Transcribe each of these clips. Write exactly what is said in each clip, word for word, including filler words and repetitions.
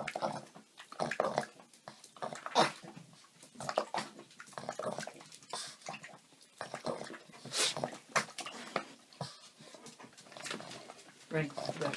Right, right.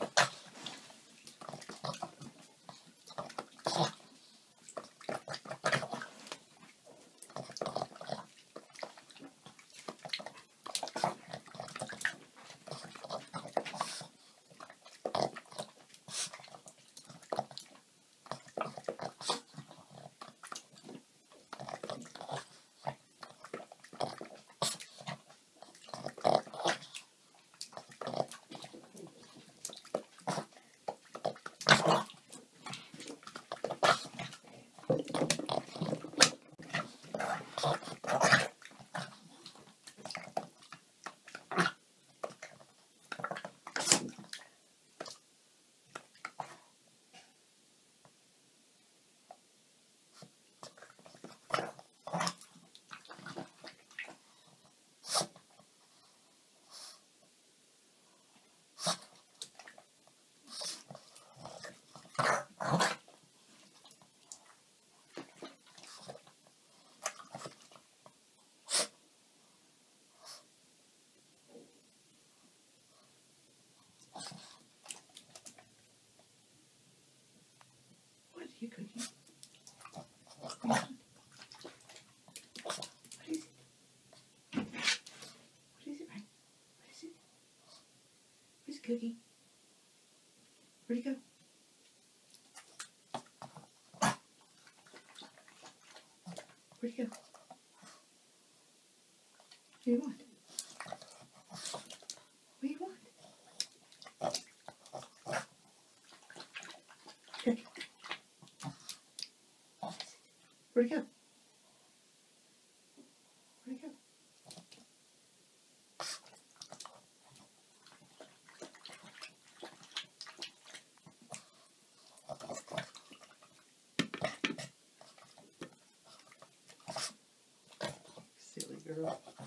What are you cooking? What is it? What is it, Ryan? What is it? Where's the cookie? Where'd it go? Where'd it go? What do you want? What do you want? Cookie. Where'd it go? Where'd it go? Silly girl.